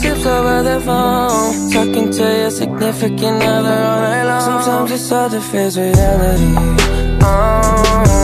gossips over the phone, talking to your significant other all night long. Sometimes it's hard to face reality.